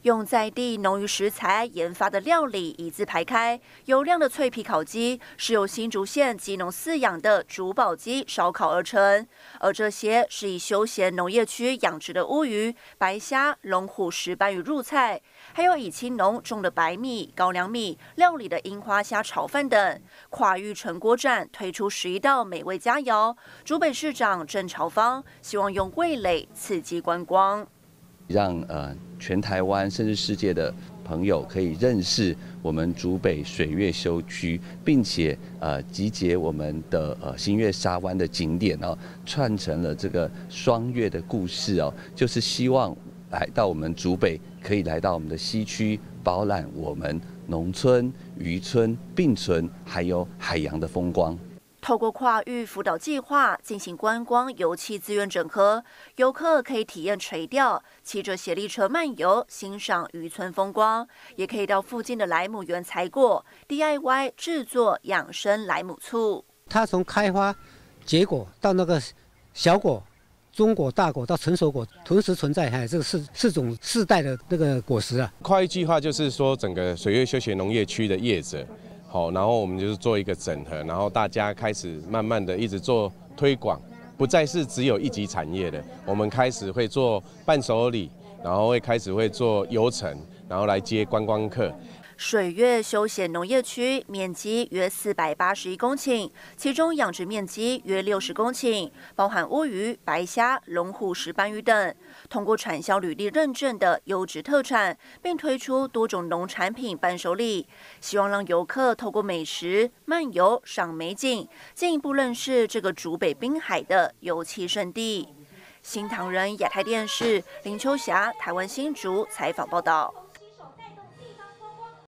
用在地农渔食材研发的料理一字排开，油亮的脆皮烤鸡是由新竹县基农饲养的竹宝鸡烧烤而成，而这些是以休闲农业区养殖的乌鱼、白虾、龙虎石斑鱼入菜，还有以青农种的白米、高粱米料理的樱花虾炒饭等。跨域成果展推出11道美味佳肴，竹北市长郑朝芳希望用味蕾刺激观光。 让全台湾甚至世界的朋友可以认识我们竹北水月休区，并且集结我们的新月沙湾的景点哦，串成了这个双月的故事哦，就是希望来到我们竹北，可以来到我们的西区，饱览我们农村、渔村并存，还有海洋的风光。 透过跨域辅导计划进行观光油气资源整合，游客可以体验垂钓，骑着协力车漫游，欣赏渔村风光，也可以到附近的莱姆园采果 ，DIY 制作养生莱姆醋。 它从开花、结果到那个小果、中果、大果到成熟果，同时存在，这个四种世代的那个果实啊。 跨域计划就是说，整个水月休闲农业区的业者。好，然后我们就是做一个整合，然后大家开始慢慢的一直做推广，不再是只有一级产业的，我们开始会做伴手礼，然后开始会做游程，然后来接观光客。 水月休闲农业区面积约481公顷，其中养殖面积约60公顷，包含乌鱼、白虾、龙虎石斑鱼等。通过产销履历认证的优质特产，并推出多种农产品伴手礼，希望让游客透过美食漫游赏美景，进一步认识这个竹北滨海的油气圣地。新唐人亚太电视林秋霞台湾新竹采访报道。